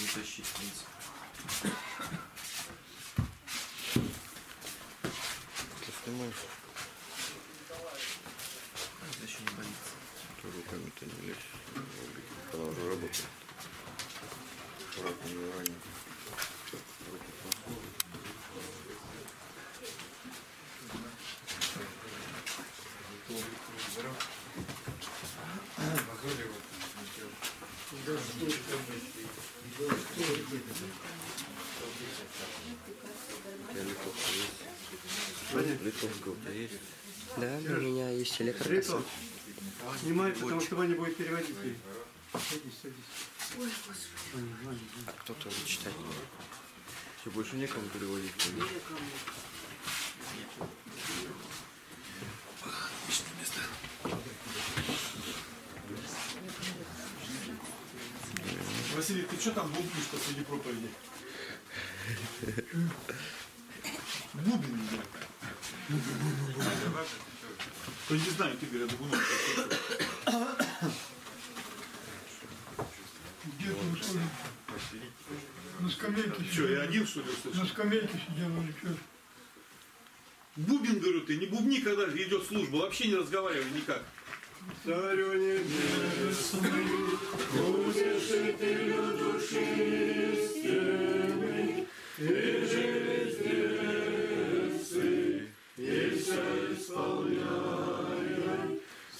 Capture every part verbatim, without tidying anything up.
тащить, в принципе. Ты снимаешь? Это еще не боится. Ты руками-то не лезь. Она уже работает. Аккуратно не ранен. Руки плохо. Литовская у тебя есть? Да, у меня есть электрокоса. Литов, снимай, потому что Ваня будет переводить. Садись, садись. Ой, Господи. Ваня, Ваня, А кто тоже читать не будет? Тебе больше некому переводить? Отличное место. Василий, ты что там бубнишь посреди проповеди? Бубен, да. То не знаю, ты говорят, бубен. Где ты ушел? На скамейке Что, я один, что ли, На услышал? скамейке сидел или что? Бубен, говорю, ты не бубни, когда идет служба, вообще не разговаривай никак. Царю небесный, утешителю души истины, и жизнь и вся исполняя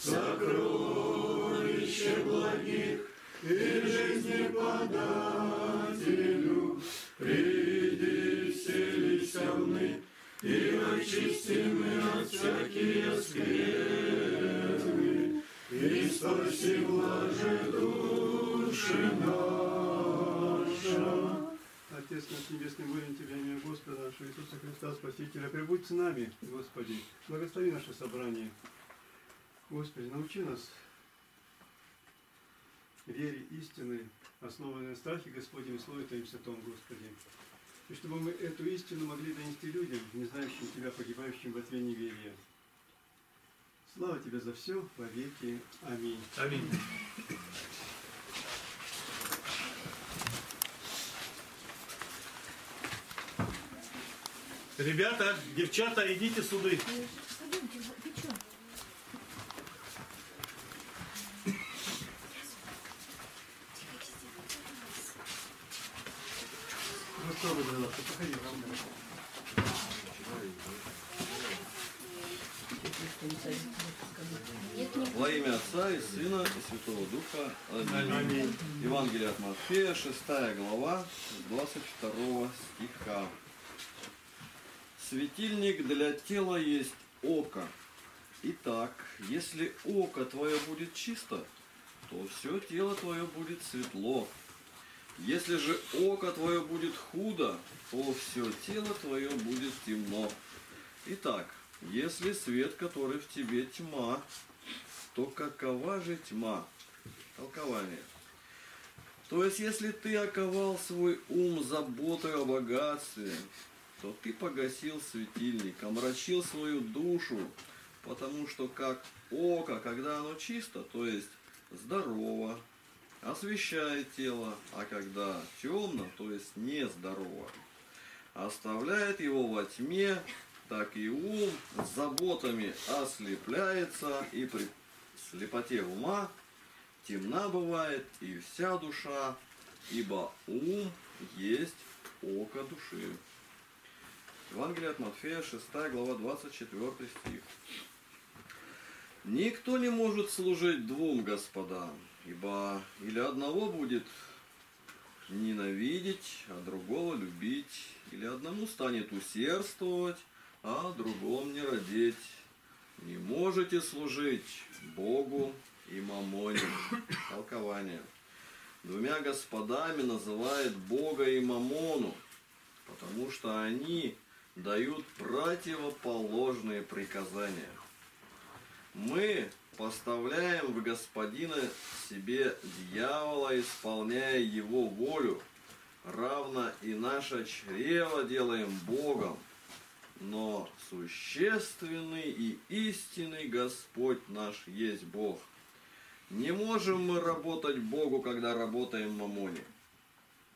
сокровища благих, и жизни подателю, приди, вселися вны, и очисти мы от всякие скверны, и спаси блаже души наша. Отец наш Небесный, молим Тебя, имя Господа нашего Иисуса Христа, Спасителя, прибудь с нами, Господи, благослови наше собрание. Господи, научи нас вере истины, основанной на страхе Господнем и Слове Твоим Святом, Господи. И чтобы мы эту истину могли донести людям, не знающим Тебя, погибающим во тьме неверия. Слава Тебе за все, во веки. Аминь. Аминь. Ребята, девчата, идите сюда. Пойдемте, ты что? Ну что вы, пожалуйста, походи. Во имя Отца и Сына и Святого Духа. Аминь. Аминь. Евангелие от Матфея, шестая глава, двадцать второго стиха. Светильник для тела есть око. Итак, если око твое будет чисто, то все тело твое будет светло. Если же око твое будет худо, то все тело твое будет темно. Итак, если свет, который в тебе тьма, то какова же тьма? Толкование. То есть, если ты оковал свой ум заботой о богатстве, то ты погасил светильник, омрачил свою душу, потому что как око, когда оно чисто, то есть здорово, освещает тело, а когда темно, то есть нездорово, оставляет его во тьме, так и ум с заботами ослепляется, и при слепоте ума темна бывает и вся душа, ибо ум есть око души. Евангелие от Матфея, шестая глава, двадцать четвёртый стих. Никто не может служить двум господам, ибо или одного будет ненавидеть, а другого любить, или одному станет усердствовать, а другому не родить. Не можете служить Богу и мамоне. Толкование. Двумя господами называет Бога и мамону, потому что они дают противоположные приказания. Мы поставляем в господина себе дьявола, исполняя его волю, равно и наше чрево делаем Богом. Но существенный и истинный Господь наш есть Бог. Не можем мы работать Богу, когда работаем мамоне.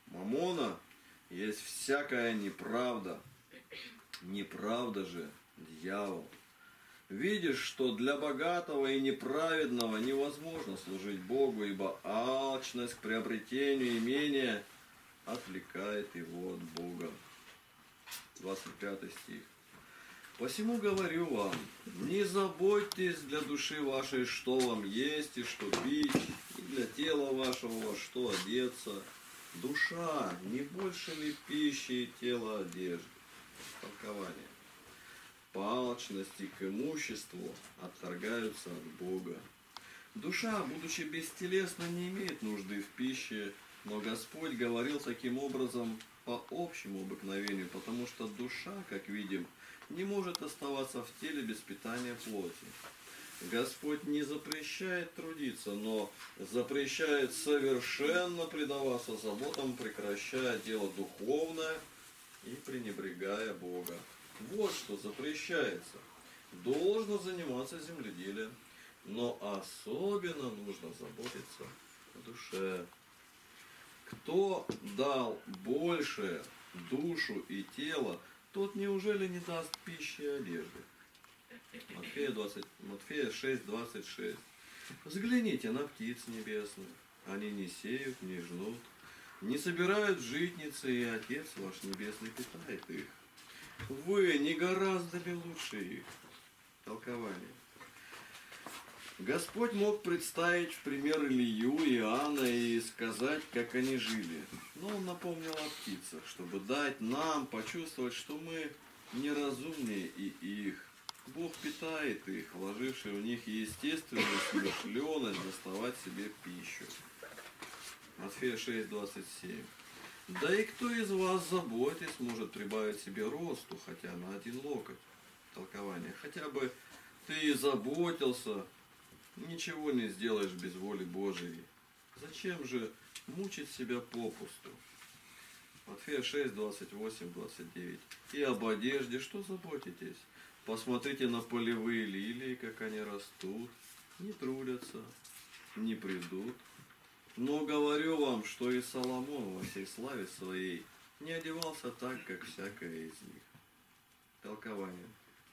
мамона есть всякая неправда. Неправда же дьявол. Видишь, что для богатого и неправедного невозможно служить Богу, ибо алчность к приобретению имения отвлекает его от Бога. двадцать пятый стих. Посему говорю вам, не заботьтесь для души вашей, что вам есть и что пить, и для тела вашего во что одеться. Душа не больше ли пищи и тело одежды? Толкование. По алчности к имуществу отторгаются от Бога. Душа, будучи бестелесна, не имеет нужды в пище, но Господь говорил таким образом по общему обыкновению, потому что душа, как видим, не может оставаться в теле без питания плоти. Господь не запрещает трудиться, но запрещает совершенно предаваться заботам, прекращая дело духовное и пренебрегая Бога. Вот что запрещается. Должно заниматься земледелием, но особенно нужно заботиться о душе. Кто дал больше душу и тело, тот неужели не даст пищи и одежды? Матфея, двадцать, Матфея шесть, двадцать шесть. Взгляните на птиц небесных. Они не сеют, не жнут, не собирают в житницы, и Отец ваш Небесный питает их. Вы не гораздо ли лучше их? Толкование. Господь мог представить в пример Илью и Иоанна и сказать, как они жили. Но Он напомнил о птицах, чтобы дать нам почувствовать, что мы неразумнее и их. Бог питает их, вложивший в них естественную смышленность доставать себе пищу. Матфея шесть, двадцать семь. Да и кто из вас, заботясь, может прибавить себе росту, хотя на один локоть? Толкование. Хотя бы ты и заботился, ничего не сделаешь без воли Божией. Зачем же мучить себя попусту? Матфея шесть, двадцать восемь, двадцать девять. И об одежде что заботитесь? Посмотрите на полевые лилии, как они растут, не трудятся, не придут. Но говорю вам, что и Соломон во всей славе своей не одевался так, как всякая из них. Толкование.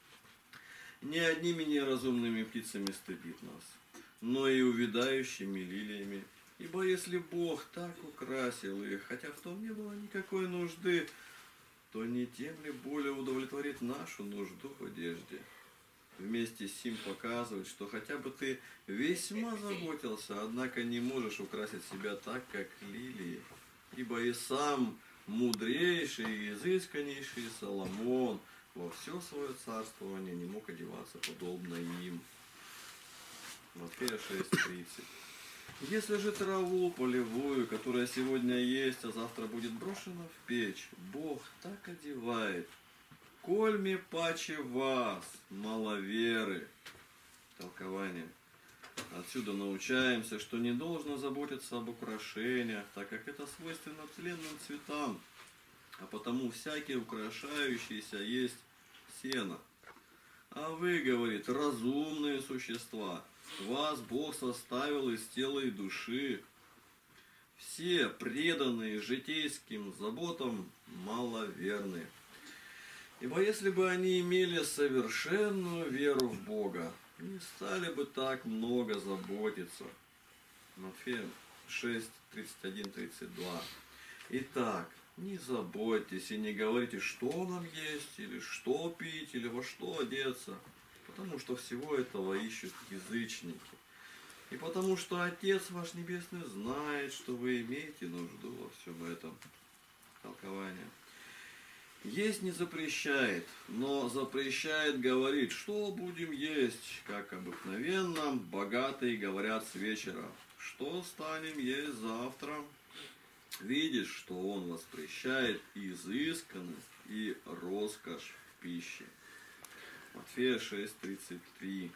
Не одними неразумными птицами стыдит нас, но и увядающими лилиями. Ибо если Бог так украсил их, хотя в том не было никакой нужды, то не тем ли более удовлетворит нашу нужду в одежде? Вместе с сим показывает, что хотя бы ты весьма заботился, однако не можешь украсить себя так, как лилии. Ибо и сам мудрейший и изысканнейший Соломон во все свое царствование не мог одеваться подобно им. Матфея шесть, тридцать. Если же траву полевую, которая сегодня есть, а завтра будет брошена в печь, Бог так одевает, кольми паче вас, маловеры. Толкование. Отсюда научаемся, что не должно заботиться об украшениях, так как это свойственно тленным цветам, а потому всякий украшающийся есть сено. А вы, говорит, разумные существа, вас Бог составил из тела и души. Все преданные житейским заботам маловерны. Ибо если бы они имели совершенную веру в Бога, не стали бы так много заботиться. Матфея шесть, тридцать один, тридцать два. Итак, не заботьтесь и не говорите, что нам есть, или что пить, или во что одеться, потому что всего этого ищут язычники. И потому что Отец ваш Небесный знает, что вы имеете нужду во всем этом. Толкование. Есть не запрещает, но запрещает говорить, что будем есть, как обыкновенно богатые говорят с вечера, что станем есть завтра. Видишь, что он воспрещает изысканность и роскошь в пище. Матфея шесть, тридцать три.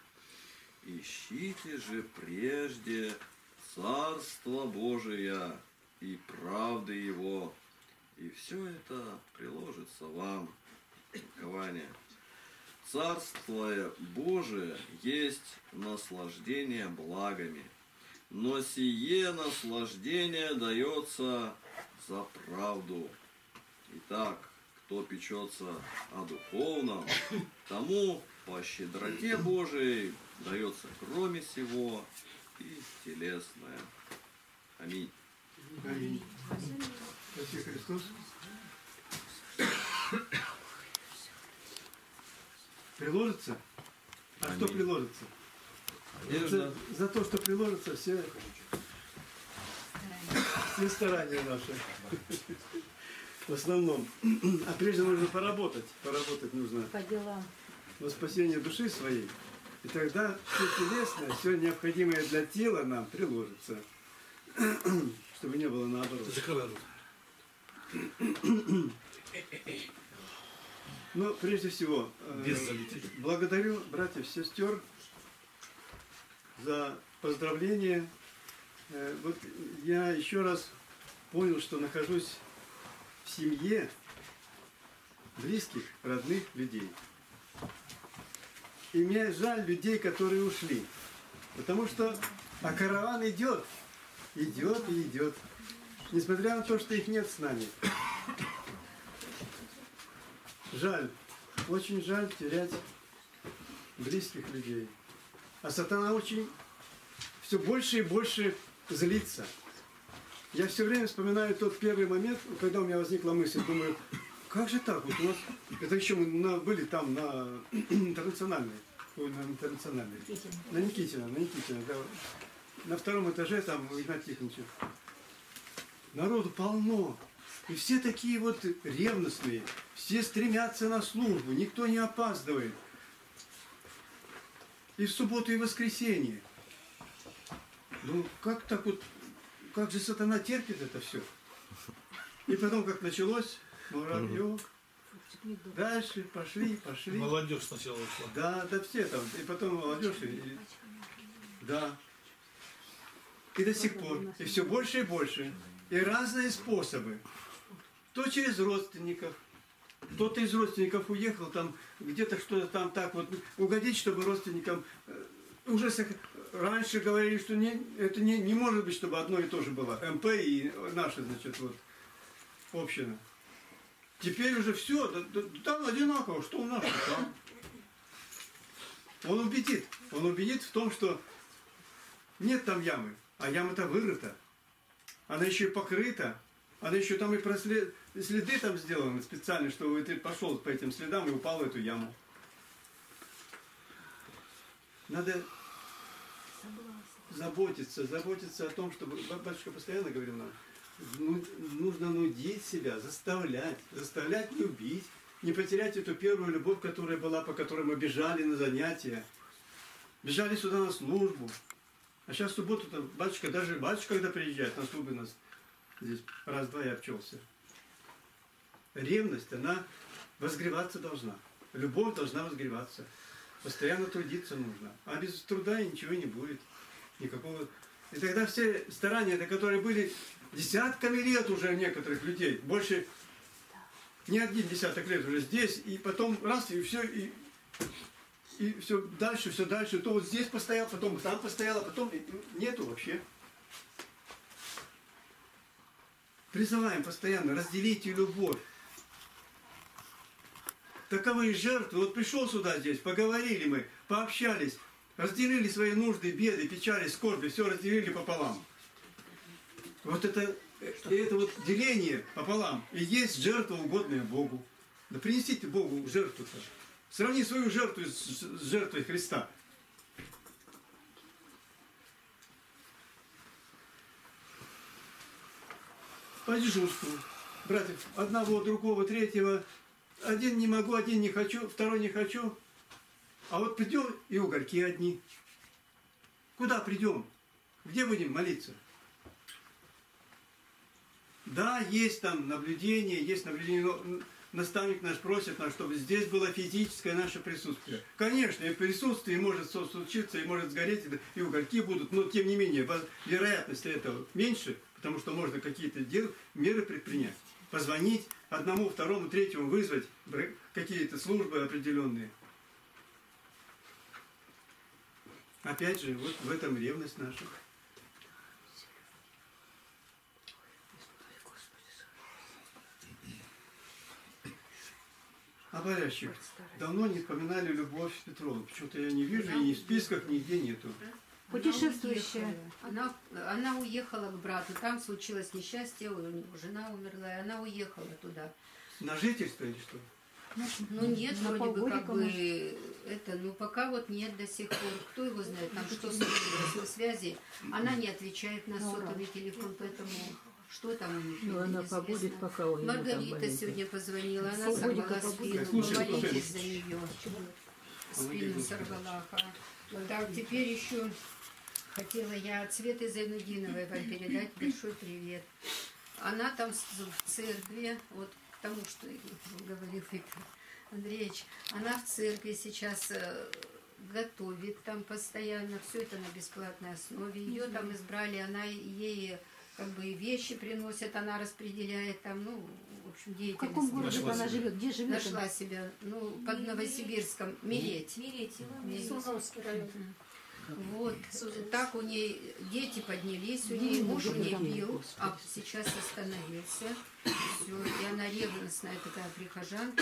Ищите же прежде Царство Божие и правды Его, и все это приложится вам. Толкование. Царство Божие есть наслаждение благами, но сие наслаждение дается за правду. Итак, кто печется о духовном, тому по щедроте Божией дается кроме всего и телесное. Аминь. Аминь. Спаси Христос. Приложится? А Аминь. что приложится? Одежда. За, за то, что приложится, все, все старания наши. В основном. А прежде нужно поработать. Поработать нужно По делам. на спасение души своей. И тогда все телесное, все необходимое для тела нам приложится. Чтобы не было наоборот. Закрывай рот. Но прежде всего, э, Без залетели. благодарю братьев, сестер за поздравления. Э, вот я еще раз понял, что нахожусь в семье близких, родных людей. И мне жаль людей, которые ушли. Потому что а караван идет, идет и идет. Несмотря на то, что их нет с нами. Жаль, очень жаль терять близких людей. А сатана очень все больше и больше злится. Я все время вспоминаю тот первый момент, когда у меня возникла мысль, думаю, как же так? Вот у нас, это еще мы на, были там на интернациональной, ой, на интернациональной, на Никитина, на Никитина, да, на втором этаже там у Игната Тихоновича. Народу полно. И все такие вот ревностные, все стремятся на службу, никто не опаздывает. И в субботу, и в воскресенье. Ну, как так вот, как же сатана терпит это все? И потом, как началось, муравьев, дальше пошли, пошли. Молодежь сначала ушла. Да, да все там, и потом молодежь, и, и- да. И до сих пор, и все больше и больше. И разные способы. То через родственников. Кто-то из родственников уехал, там где-то что-то там так вот угодить, чтобы родственникам э, уже сох- раньше говорили, что не, это не, не может быть, чтобы одно и то же было. МП и наша, значит, вот община. Теперь уже все, да- да- там одинаково, что у нас, что там. Он убедит, он убедит в том, что нет там ямы, а яма-то вырыта. Она еще и покрыта. Она еще там и прослед... следы там сделаны специально, чтобы ты пошел по этим следам и упал в эту яму. Надо заботиться, заботиться о том, чтобы... Батюшка постоянно говорил нам, ну, нужно нудить себя, заставлять, заставлять любить, не потерять эту первую любовь, которая была, по которой мы бежали на занятия, бежали сюда на службу. А сейчас в субботу-то батюшка, даже батюшка, когда приезжает на службу нас, здесь раз-два я обчелся. Ревность, она возгреваться должна. Любовь должна возгреваться. Постоянно трудиться нужно. А без труда ничего не будет. Никакого. И тогда все старания, до которые были десятками лет уже у некоторых людей, больше не один десяток лет уже здесь, и потом раз, и все, и, и все дальше, все дальше, то вот здесь постоял, потом там постоял, а потом нету вообще. Призываем постоянно, разделите любовь. Таковы жертвы. Вот пришел сюда здесь, поговорили мы, пообщались, разделили свои нужды, беды, печали, скорби, все разделили пополам. Вот это, это вот деление пополам и есть жертва, угодная Богу. Да принесите Богу жертву-то. Сравни свою жертву с, с жертвой Христа. По дежурству. Братьев, одного, другого, третьего. Один не могу, один не хочу, второй не хочу. А вот придем и угольки одни. Куда придем? Где будем молиться? Да, есть там наблюдение, есть наблюдение, но наставник наш просит нас, чтобы здесь было физическое наше присутствие. Конечно, и в присутствии может все случиться, и может сгореть, и угольки будут, но тем не менее, вероятность этого меньше, потому что можно какие-то дел, меры предпринять. Позвонить одному, второму, третьему, вызвать какие-то службы определенные. Опять же, вот в этом ревность наша. А болящих давно не вспоминали Любовь Петровну. Почему-то я не вижу, и ни в списках нигде нету. Путешествующая. Она, она уехала к брату, там случилось несчастье, у него жена умерла, и она уехала туда. На жительство или что? Ну нет, На вроде бы полгодика, как бы это, ну пока вот нет до сих пор. Кто его знает, там что случилось на связи. Она не отвечает на сотовый телефон, поэтому что там у них, Ну, она неизвестно. побудет, пока у него там Маргарита маленький. сегодня позвонила, она Полгодика сорвала побудет. спину, Слушай, помолитесь слушай. за нее. Спину сорвала. ага. Так, теперь еще хотела я от Светы Зайнудиновой вам передать большой привет. Она там в церкви, вот к тому, что говорил Виктор Андреевич, она в церкви сейчас э, готовит там постоянно, все это на бесплатной основе. Ее там избрали, она ей как бы и вещи приносит, она распределяет там, ну, в общем, В деятельность. каком городе Нашла она себя. живет? Где живет Нашла она? себя, ну, под Новосибирском, Милеть. Милеть. Сузовский район. Вот, так у ней дети поднялись, у нее муж у нее бил, а сейчас остановился. Все, и она ревностная такая прихожанка.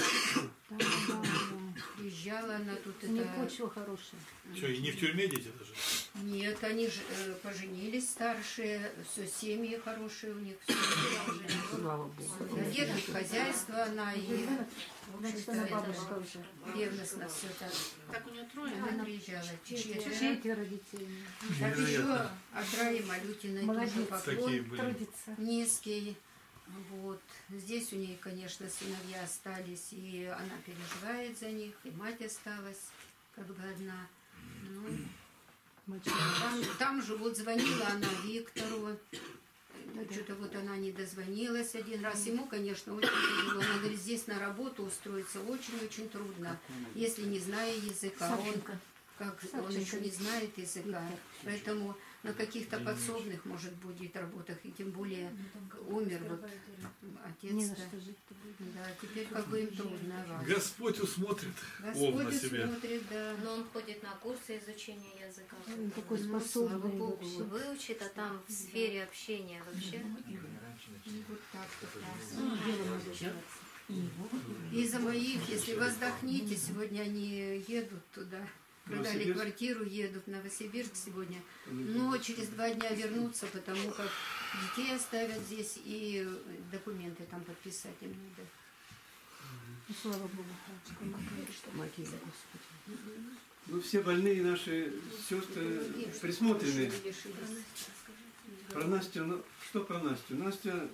Приезжала она тут, У нее это... почва хорошая. Что, и не в тюрьме дети даже? Нет, они же э, поженились старшие, все, семьи хорошие у них, все. Слава Богу. Держит хозяйство, она и Значит, она бабушка уже. ревностно все так. Так у нее трое, Она приезжала. Четверо. Четверо детей. Так еще от Раи Малютиной тоже Молодец. Такие поклон были. Трудится. низкий. Вот. Здесь у нее, конечно, сыновья остались, и она переживает за них, и мать осталась как бы одна. Ну, там, там же вот звонила она Виктору, что-то вот она не дозвонилась один раз. Ему, конечно, очень тяжело. Она говорит, здесь на работу устроиться очень-очень трудно, если не зная языка. Он, Савченко. как, он Савченко. еще не знает языка. Поэтому на каких-то подсобных, может, будет работах, и тем более умер вот Не на отец. что жить-то будет. Да, теперь как бы им трудно. Господь усмотрит ов Господь на себя. смотрит, да. Но он ходит на курсы изучения языка. Он такой Ну, способный слава Богу, вообще. Выучит, а там в сфере общения вообще. Вот так вот. Ну, дело надо делать. И за моих, если вы отдохните, сегодня они едут туда. Продали Новосибирск? квартиру, едут в Новосибирск сегодня. Но через два дня вернутся, потому как детей оставят здесь и документы там подписать им надо. Ну, слава Богу. Помоги, Господи. Ну, все больные наши сестры присмотрены. Про Настю, ну, что про Настю? Настя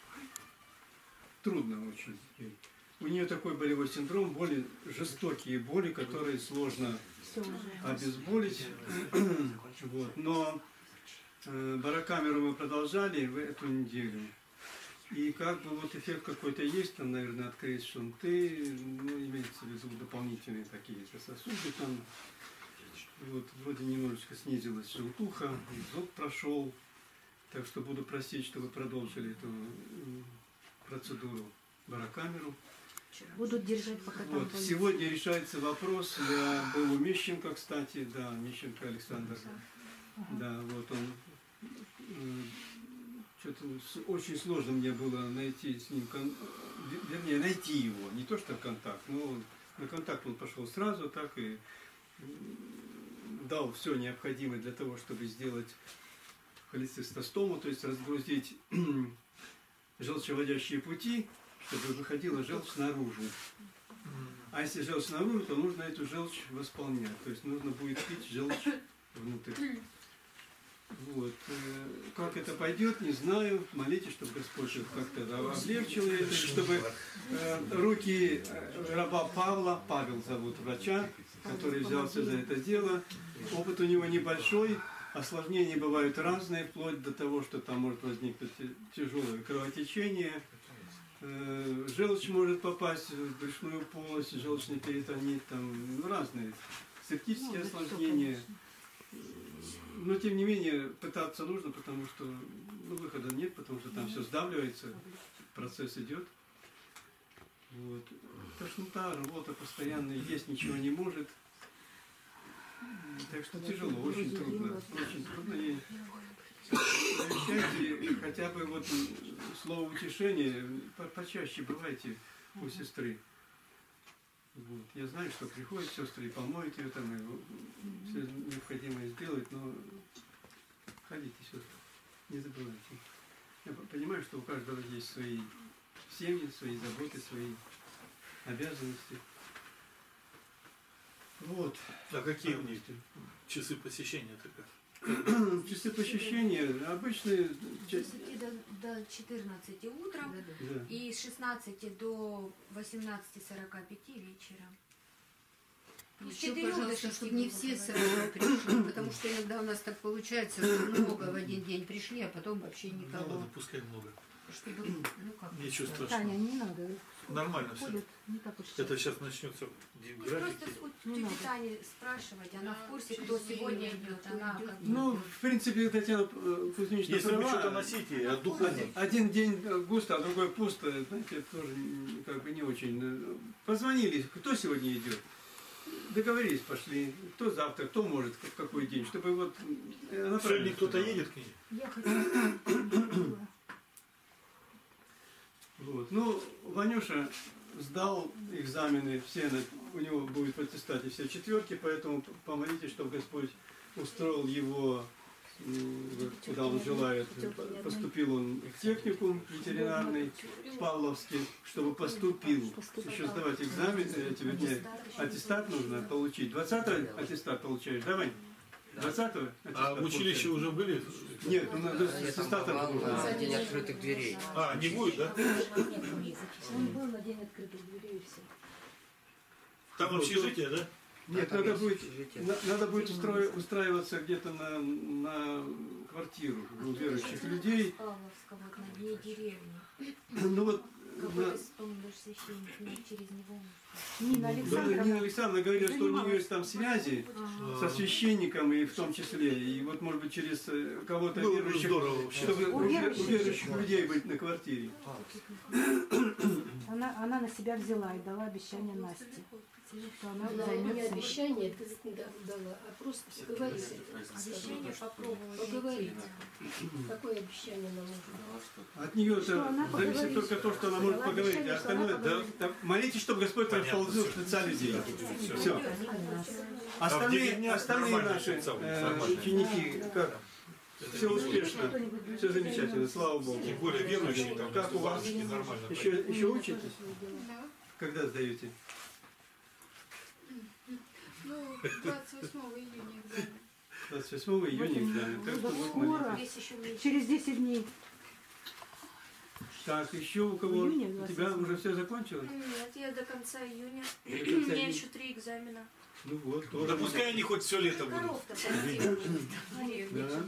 трудно очень. У нее такой болевой синдром, боли, жестокие боли, которые сложно Все уже. обезболить. Вот. Но э, барокамеру мы продолжали в эту неделю. И как бы вот эффект какой-то есть, там, наверное, открыть шунты, ну, имеется в виду дополнительные такие-то сосуды там. Вот, вроде немножечко снизилась желтуха, зоб прошел. Так что буду просить, чтобы продолжили эту м, процедуру барокамеру. Будут держать, пока там Вот. будет. Сегодня решается вопрос. Я был у Мещенко, кстати, да, Мещенко Александр. Да, вот он. Что-то очень сложно мне было найти с ним, кон... вернее, найти его. Не то, что контакт, но на контакт он пошел сразу, так и дал все необходимое для того, чтобы сделать холецистостому, то есть разгрузить желчеводящие пути, чтобы выходила желчь наружу. А если желчь наружу, то нужно эту желчь восполнять. То есть нужно будет пить желчь внутрь. Вот. Как это пойдет, не знаю. Молитесь, чтобы Господь их как-то облегчил это, чтобы э, руки раба Павла, Павел зовут врача, который взялся за это дело. Опыт у него небольшой, осложнения бывают разные, вплоть до того, что там может возникнуть тяжелое кровотечение. Желчь может попасть в брюшную полость, желчный перитонит, там ну, разные септические Ну, осложнения. Но тем не менее пытаться нужно, потому что ну, выхода нет, потому что там все сдавливается, процесс идет. Вот. Тошнота, рвота постоянно есть, ничего не может. Так что тяжело, очень трудно, очень трудно. И замечайте, хотя бы вот слово утешение, по почаще бывайте у сестры. Вот. Я знаю, что приходят сестры и помоют ее там, и все необходимое сделают, но ходите, сестры, не забывайте. Я понимаю, что у каждого есть свои семьи, свои заботы, свои обязанности. Вот. А какие у них часы посещения-то как? Часы посещения обычные. С десяти до, до четырнадцати утром Да. и с шестнадцати до восемнадцати сорока пяти вечером. Ну, с Еще, четырёх до пожалуйста, шести, чтобы не грубо все говоря. сразу пришли, потому что иногда у нас так получается, что много в один день пришли, а потом вообще Ну никого. ладно, пускай много. Чтобы, ну как, Ничего Таня, страшного. не надо. Нормально все. Ходят не так уж Это часто. сейчас начнется Ну, графики. просто у Не тети надо. Тани спрашивать, она в курсе, кто сегодня идет, она как бы- Ну, в принципе, Татьяна э, Кузьминична Если вы права. что-то носите, а духовно. Один, один день густо, а другой пусто, знаете, это тоже м, как бы не очень. Позвонили, кто сегодня идет? Договорились, пошли. Кто завтра, кто может, в какой день, чтобы вот... э, она Сегодня правильно кто-то сказала. едет к ней? Я хочу. Вот. Ну, Ванюша сдал экзамены, все на- у него будет в аттестате все четверки, поэтому помолитесь, чтобы Господь устроил его, м, вот куда он желает. Поступил он в техникум ветеринарный, Павловский, чтобы поступил. Еще сдавать экзамен, э, эти, вернее, аттестат нужно получить. двадцатого аттестат получаешь, давай. двадцатого А в училище уже были? Нет, ну, надо с Я там аттестатом побывал нужно. на день открытых дверей. А, не будет, да? Он был на день открытых дверей и все. Там общежитие, да? Нет, Там надо есть будет, общежитие. на- надо будет устрои- устраиваться где-то на, на квартиру у верующих людей. Павловска, вот на дне деревни. Ну вот, Какой-то, на- по-моему, даже священник, ну, через него. Нина да, Александровна. Нина Александровна говорила, что у нее занималась. есть там связи Ага. со священником и в том числе. И вот, может быть, через э, кого-то Было бы верующих, здорово вообще. чтобы У у ве- у верующих. верующих людей быть на квартире. Она, она на себя взяла и дала обещание Насте, что она Она не займется. обещание ты дала, а просто поговорить. Обещание попробовать. Поговорить. найти. Какое обещание нам нужно? От нее Что она зависит поговорит. только то, что она может Дала поговорить, обещание, а что она остальное, да, поговорит. да, молитесь, чтобы Господь Понятно, расползил всё. в сердца людей. Всё. Все. А в Остальные, деревнях остальные нормально наши всё, э, нормально. ученики, как? Это Все не успешно, все замечательно, слава Богу. Тем более верующие, там, Как у вас? бабушки нормально. Еще, еще учитесь? Да. Когда сдаете? Ну, двадцать восьмого июня экзамен. двадцать восьмого июня экзамен. Так что вот Скоро. молитесь. Весь еще месяц. Через десять дней. Так, еще у кого? В июне У тебя двадцать уже все закончилось? Нет, я до конца июня. До У конца меня июня. еще три экзамена. Ну вот, Ну, тоже. да пускай они хоть все лето будут. Коров-то посадила. Да.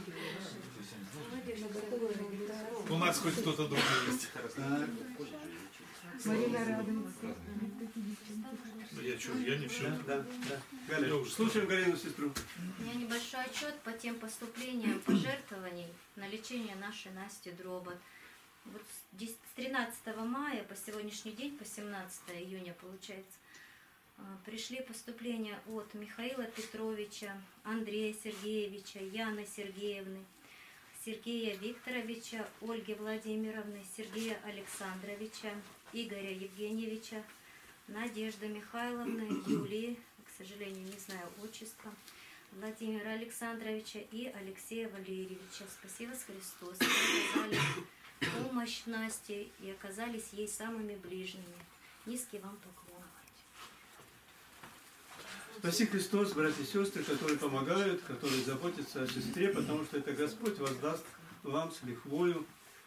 У нас хоть кто-то другой есть. Так. Марина радуется. Да я что, я не в Да, счет. да, да. Я Галя, уже слушаем Галину сестру. У меня небольшой отчет по тем поступлениям пожертвований на лечение нашей Насти Дробот. Вот с дес- с тринадцатого мая по сегодняшний день, по семнадцатое июня, получается, а, пришли поступления от Михаила Петровича, Андрея Сергеевича, Яны Сергеевны, Сергея Викторовича, Ольги Владимировны, Сергея Александровича, Игоря Евгеньевича, Надежды Михайловны, Юлии, к сожалению, не знаю отчества, Владимира Александровича и Алексея Валерьевича. Спасибо Христос. Вы оказали помощь Насте и оказались ей самыми ближними. Низкий вам поклон. Спаси Христос, братья и сестры, которые помогают, которые заботятся о сестре, потому что это Господь воздаст вам с лихвою,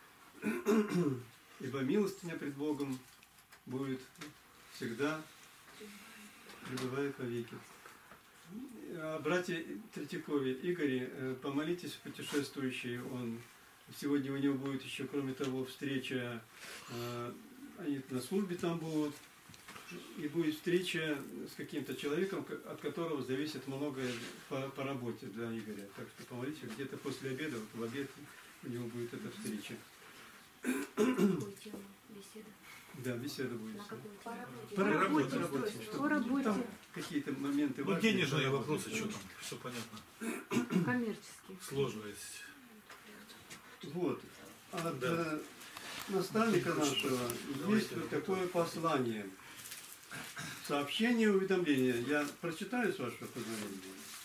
ибо милостыня пред Богом будет всегда, пребывает вовеки. А братья Третьякове, Игоре, э, помолитесь, путешествующий, он сегодня у него будет еще, кроме того, встреча, э, они на службе там будут, и будет встреча с каким-то человеком, от которого зависит многое по, по работе для Игоря. Так что помолитесь, где-то после обеда, вот в обед у него будет эта встреча. Какую тему беседа? Да, беседа будет. На какую тему? По работе, По по работе, По чтобы работе. там какие-то моменты Ну, важные. денежные по вопросы, работе. что там, все понятно. Коммерческий. Сложность. Вот. От Да. э, наставника нашего есть вот такое послание. сообщение, уведомления. Я прочитаю, с вашего позволения.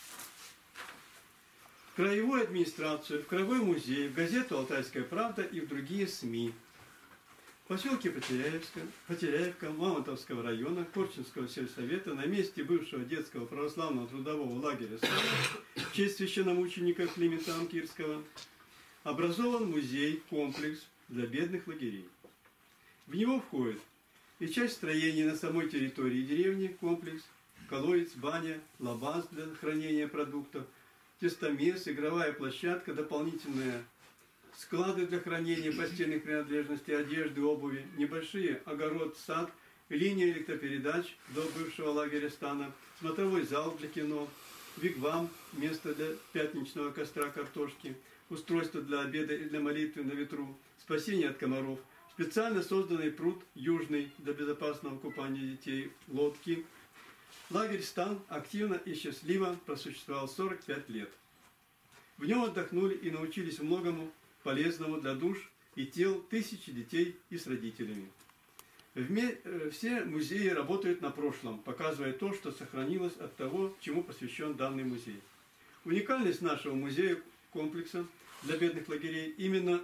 В краевую администрацию, в Краевой музей, в газету «Алтайская правда» и в другие СМИ. В поселке Потеряевска, Потеряевка, Мамонтовского района, Корчинского сельсовета на месте бывшего детского православного трудового лагеря в честь священномученика Климента Анкирского образован музей-комплекс для бедных лагерей. В него входит и часть строений на самой территории деревни, комплекс, колодец, баня, лабаз для хранения продуктов, тестомес, игровая площадка, дополнительная склады для хранения постельных принадлежностей, одежды, обуви, небольшие огород, сад, линия электропередач до бывшего лагеря стана, смотровой зал для кино, вигвам, место для пятничного костра картошки, устройство для обеда и для молитвы на ветру, спасение от комаров, специально созданный пруд южный для безопасного купания детей, лодки. Лагерь «Стан» активно и счастливо просуществовал сорок пять лет. В нем отдохнули и научились многому полезному для душ и тел тысячи детей и с родителями. Все музеи работают на прошлом, показывая то, что сохранилось от того, чему посвящен данный музей. Уникальность нашего музея-комплекса для бедных лагерей именно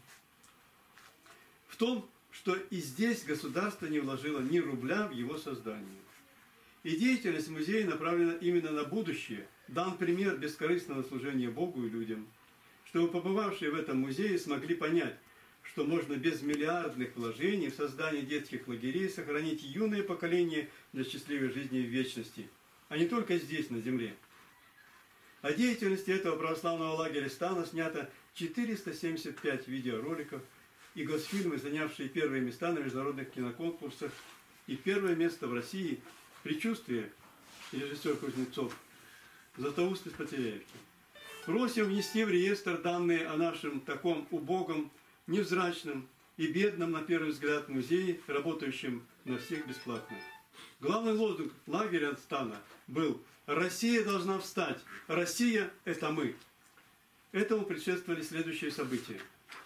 в том, что и здесь государство не вложило ни рубля в его создание. И деятельность музея направлена именно на будущее, дан пример бескорыстного служения Богу и людям, чтобы побывавшие в этом музее смогли понять, что можно без миллиардных вложений в создание детских лагерей сохранить юное поколение для счастливой жизни в вечности, а не только здесь, на земле. О деятельности этого православного лагеря «Стана» снято четыреста семьдесят пять видеороликов и госфильмы, занявшие первые места на международных киноконкурсах, и первое место в России «Предчувствие» режиссер Кузнецов, «Златоуст из Потеряевки». Просим внести в реестр данные о нашем таком убогом, невзрачном и бедном, на первый взгляд, музее, работающем на всех бесплатно. Главный лозунг лагеря «Стана» был «Россия должна встать! Россия – это мы!». Этому предшествовали следующие события.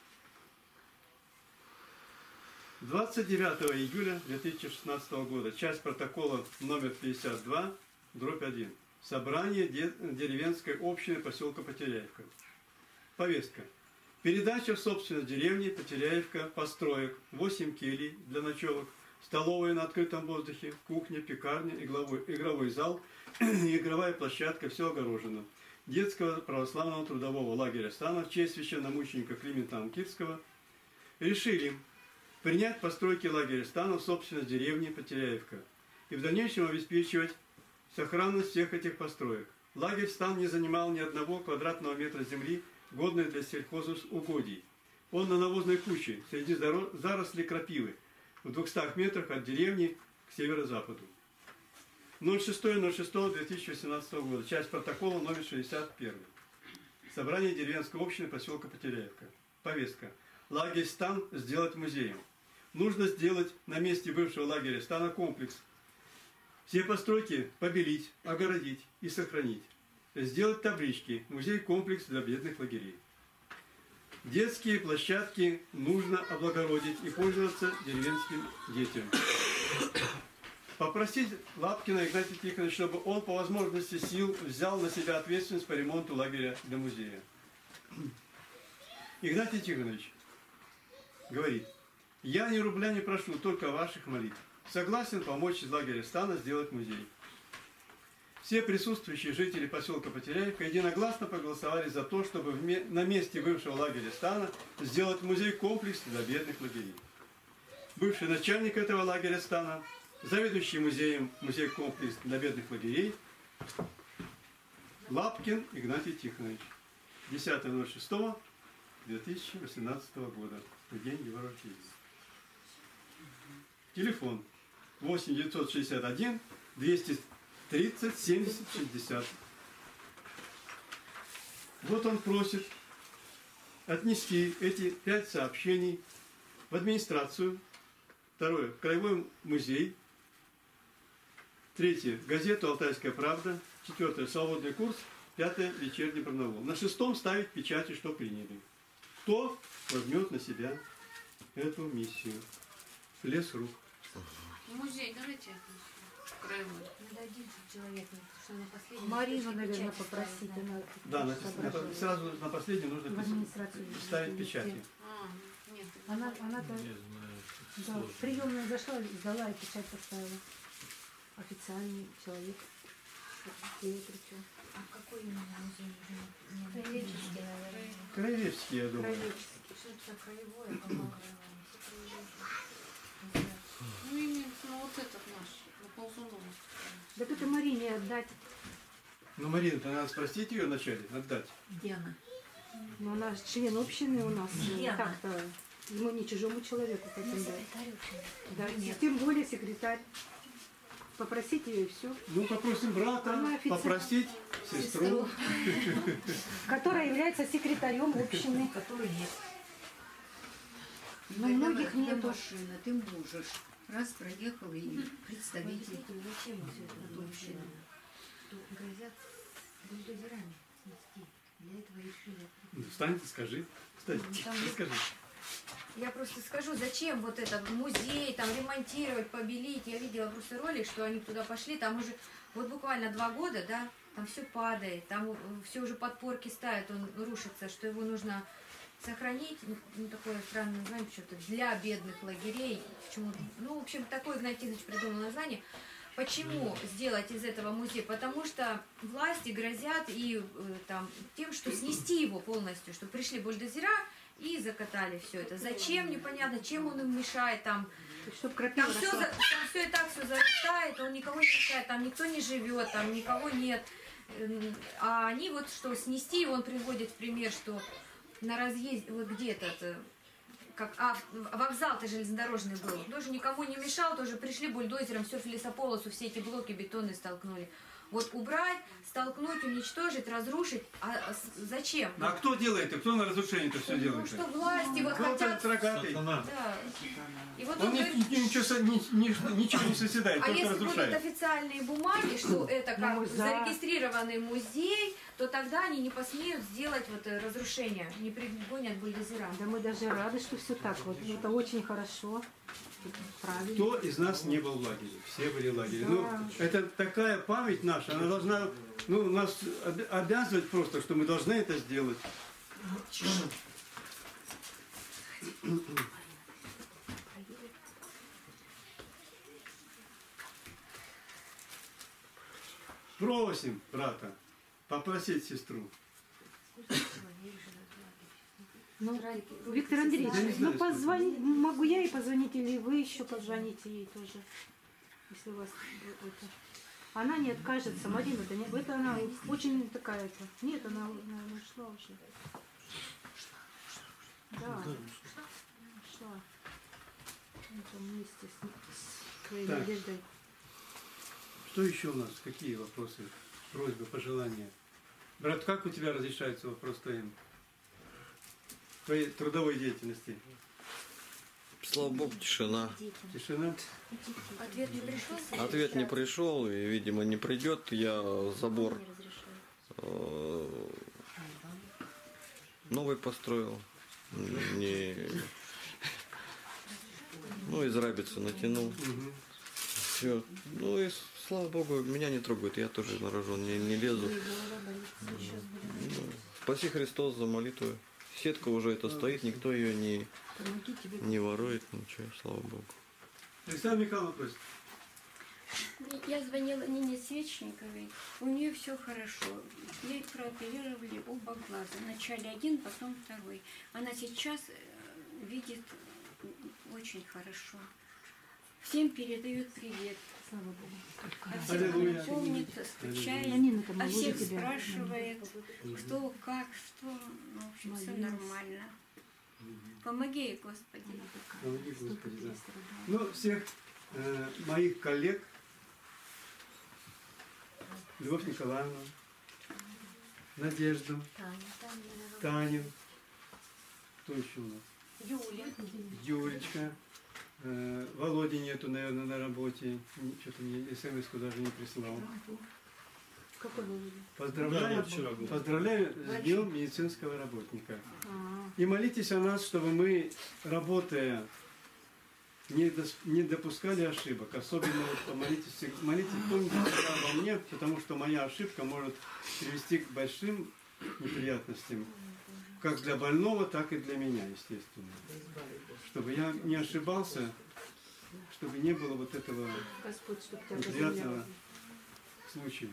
двадцать девятого июля две тысячи шестнадцатого года, часть протокола номер пятьдесят два, дробь один. Собрание деревенской общины поселка Потеряевка. Повестка. Передача в собственность деревни Потеряевка построек, восемь келий для ночевок, столовая на открытом воздухе, кухня, пекарня, игровой, игровой зал, игровая площадка, все огорожено. Детского православного трудового лагеря «Стана» в честь священномученика Климента Анкирского решили принять постройки лагеря «Стана» в собственность деревни Потеряевка и в дальнейшем обеспечивать сохранность всех этих построек. Лагерь «Стан» не занимал ни одного квадратного метра земли, годной для сельхозугодий. Он на навозной куче, среди зарослей крапивы, в двухстах метрах от деревни к северо-западу. ноль шестого ноль шестого две тысячи восемнадцатого года, часть протокола номер шестьдесят один. Собрание деревенской общины поселка Потеряевка. Повестка. Лагерь «Стан» сделать музеем. Нужно сделать на месте бывшего лагеря «Стана» комплекс. Все постройки побелить, огородить и сохранить. Сделать таблички «Музей-комплекс для бедных лагерей». Детские площадки нужно облагородить и пользоваться деревенским детям. Попросить Лапкина Игнатия Тихоновича, чтобы он по возможности сил взял на себя ответственность по ремонту лагеря для музея. Игнатий Тихонович говорит: «Я ни рубля не прошу, только ваших молитв. Согласен помочь из лагеря «Стана» сделать музей». Все присутствующие жители поселка Потеряевка единогласно проголосовали за то, чтобы на месте бывшего лагеря «Стана» сделать музей-комплекс для бедных лагерей. Бывший начальник этого лагеря «Стана», заведующий музеем музей-комплекс для бедных лагерей Лапкин Игнатий Тихонович. десятого ноль шестого две тысячи восемнадцатого года. В день его рождения. Телефон восемь девятьсот шестьдесят один двести тридцать семьдесят шестьдесят. Вот он просит отнести эти пять сообщений в администрацию. Второе, в Краевой музей. Третье, в газету «Алтайская правда». Четвертое, свободный курс. Пятое, вечерний барнаул. На шестом ставить печати, что приняли. Кто возьмет на себя эту миссию? Лес рук. Музей, давайте. краевой. Надо один человек, что на последнем. Марину, точке наверное, печать попросить. ставить, Она Да, на, соображает. на- сразу на последнем нужно В администрацию пис- ставить внести. печати. А, нет. Она, она-то да, в приемную зашла, сдала и печать поставила. Официальный человек. Ей причем. А какой именно музей нужен? Краеведческий, наверное. Краеведческий, я думаю. Краеведческий. Что-то краевое, по-моему, все краеведческие. Ну, именно ну, вот этот наш, на ползунова. Так это Марине отдать. Ну, Марина-то надо спросить ее вначале, отдать. Где она? Ну, она же член общины у нас. Где она? Так-то. Мы не чужому человеку Ну, хотим дать. секретарь общины. Да, Нет. тем более секретарь. Попросить ее и все. Ну, попросим брата, Она офицер. попросить сестру. Которая является секретарем общины. Который нет. Но многих Когда нету. машина, ты можешь. Раз проехал и представитель. Зачем все это община? Что грозят бульдозерами снести. Для этого решили. Ну, встань, ты скажи. Кстати, Там ты есть- скажи. Я просто скажу, зачем вот этот музей там ремонтировать, побелить. Я видела просто ролик, что они туда пошли, там уже вот буквально два года, да, там все падает, там все уже подпорки ставят, он рушится, что его нужно сохранить, ну, такое странное название, что-то для бедных лагерей. Почему? Ну, в общем, такое Игнатий Тихонович придумал название. Почему сделать из этого музей? Потому что власти грозят и э, там тем, что снести его полностью, что пришли бульдозера и закатали все это. Зачем, непонятно, чем он им мешает, там, Чтоб крапива там все, росла. там все и так все зарастает, он никого не мешает, там никто не живет, там никого нет. Эм, А они вот что, снести его, он приводит в пример, что на разъезде, вот где-то, это, как, а, вокзал-то железнодорожный был, тоже никому не мешал, тоже пришли бульдозером, все в лесополосу, все эти блоки бетонные столкнули. Вот убрать, столкнуть, уничтожить, разрушить, а с- зачем? Ну, а кто делает-то? Кто на разрушение-то все Ну делает? что власти вот Кто там хотят... рогатый? Да. И вот Он он ни- говорит, ни- ничего, со- ни- ни- ничего не соседает, а только если будут разрушает. официальные бумаги, что это как Ну, за- зарегистрированный музей, то тогда они не посмеют сделать вот э, разрушение, не пригонят бульдозера. Да мы даже рады, что все так. Вот это очень хорошо. Правильно. Кто из нас не был в лагере? Все были в лагере. Ну, Да. это такая память наша, она должна ну, нас об- обязывать просто, что мы должны это сделать. Просим брата попросить сестру. Ну, Виктор Андреевич, Я не знаю, ну позвони, могу я ей позвонить, или вы еще позвоните ей тоже, если у вас это. Она не откажется, Марина-то не, это она очень такая-то. Нет, она, наверное, ушла уже. Да, ушла. Это вместе с, с своей Так. Надеждой. Что еще у нас? Какие вопросы, просьбы, пожелания? Брат, как у тебя разрешается вопрос твоим? Твоей трудовой деятельности? Слава Богу, тишина. Тишина? Ответ не пришел? Ответ не пришел и, видимо, не придет. Я забор э, новый построил. Не... Ну, из рабицы натянул. Мгм. Все. Ну и слава Богу, меня не трогают. Я тоже на рожон не, не лезу. Ну, спаси Христос за молитву. Сетка уже это стоит, никто ее не, не ворует, ничего, слава Богу. Александра Михайловна просит. Я звонила Нине Свечниковой, у нее все хорошо. Ей прооперировали оба глаза. Вначале один, потом второй. Она сейчас э, видит очень хорошо. Всем передает привет. Слава Богу. О всех Аллилуйя. она помнит, скучает, Нина-то о могу всех за тебя. спрашивает, кто, как, что. Ну, в общем, все Молилась. нормально. Помоги ей, Господи. Помоги, Господи, да. Ну, всех э, моих коллег, Любовь Николаевна, Надежду, Таня, Таня, наверное. Таню, кто еще у нас? Юля. Юлечка, э, Володи нету, наверное, на работе, что-то мне смс-ку даже не прислал. Какой вы? Поздравляю, Да, вот вчера был. поздравляю с Днем медицинского работника. А, И молитесь о нас, чтобы мы, работая не, дос- не допускали ошибок. Особенно вот помолитесь, молитесь, помните всегда обо мне, потому что моя ошибка может привести к большим неприятностям. Как для больного, так и для меня, естественно. Чтобы я не ошибался, чтобы не было вот этого Господь, чтобы тебя неприятного случая.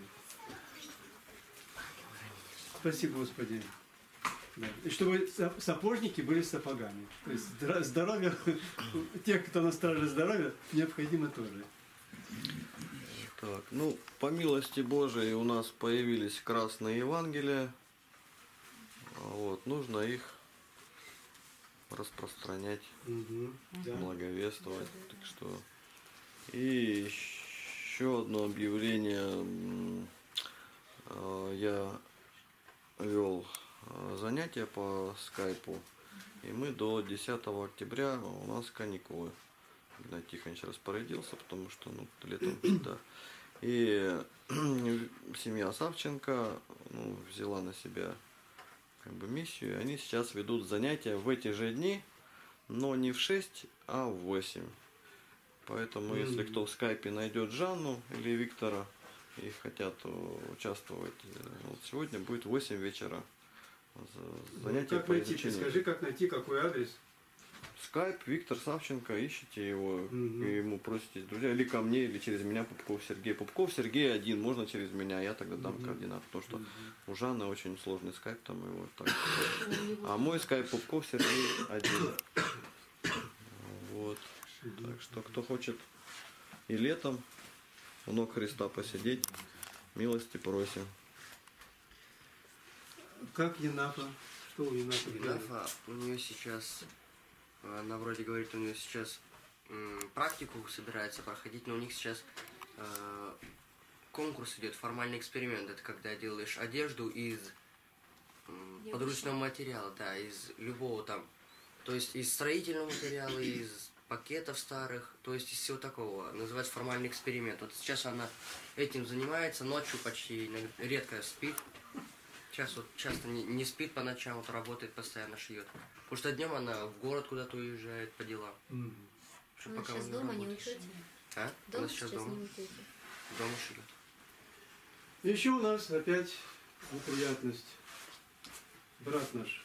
Спасибо, Господи. Да. И чтобы са- сапожники были сапогами. То есть здра- здоровье, тех, кто на страже здоровья, необходимо тоже. Так, ну, по милости Божией у нас появились красные Евангелия. Вот, нужно их распространять, Мгм, да. благовествовать. Так что и еще одно объявление. М, э, Я вел э, занятия по скайпу, и мы до десятого октября у нас каникулы. Игнатий Тихонович распорядился, потому что ну, летом всегда. И семья Савченко ну, взяла на себя как бы миссию. Они сейчас ведут занятия в эти же дни, но не в шесть, а в восемь. Поэтому, Мгм. если кто в скайпе найдет Жанну или Виктора и хотят э, участвовать, э, вот сегодня будет восемь вечера. За- Ну, Занятие как по найти? изучению. Скажи, как найти, какой адрес? Скайп, Виктор Савченко, ищите его, Мгм. и ему просите, друзья, или ко мне, или через меня, Пупков Сергей. Пупков Сергей один, можно через меня, я тогда дам Мгм. координаты, потому что у Жанны очень сложный скайп, там его так. А мой скайп Пупков Сергей один. Вот. Так что, кто хочет и летом у ног Христа посидеть, милости просим. Как Енафа? Что у Енафа? Енафа, у нее сейчас, она вроде говорит, у нее сейчас м, практику собирается проходить, но у них сейчас э, конкурс идет, формальный эксперимент. Это когда делаешь одежду из м, подручного материала, да, из любого там, то есть из строительного материала, из пакетов старых, то есть из всего такого. Называется формальный эксперимент. Вот сейчас она этим занимается, ночью почти иногда- редко спит. Сейчас вот часто не, не спит по ночам, вот работает, постоянно шьет. Потому что днем она в город куда-то уезжает по делам. Мгм. Чтоб Она пока сейчас у нее дома не работает. уйдете? А? Дома Она сейчас сейчас дома. не уйдете? Дома шьет. Еще у нас опять неприятность. Брат наш